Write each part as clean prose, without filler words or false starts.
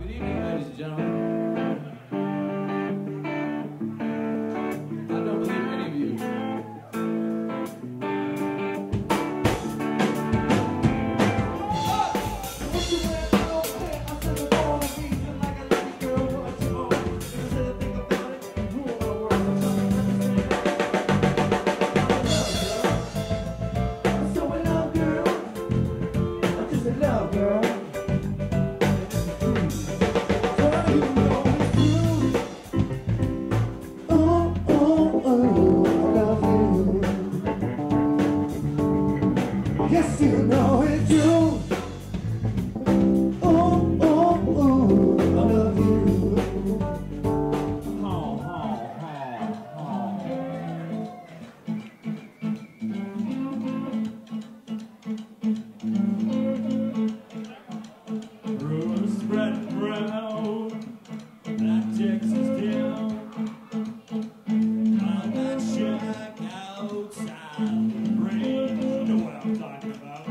Good evening, ladies and gentlemen. I don't believe any of you. Yes, you know it's true. Oh, oh, oh, I love you. Rumors spreading around that Texas town. On that shack outside the range. You know what I'm talking about.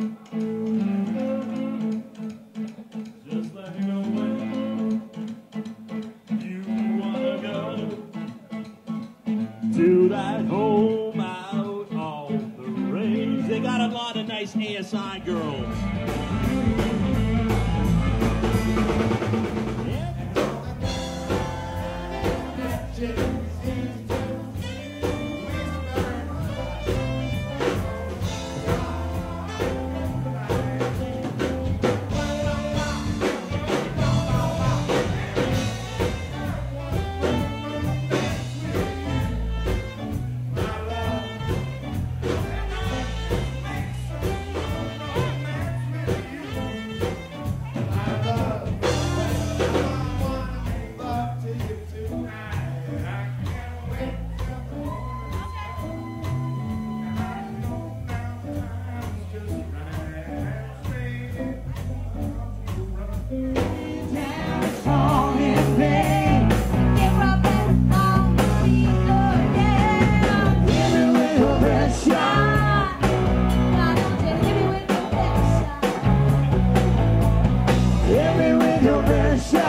Just let me know when you wanna go to that home out on the range. They got a lot of nice ASI girls. Hit me with your best shot.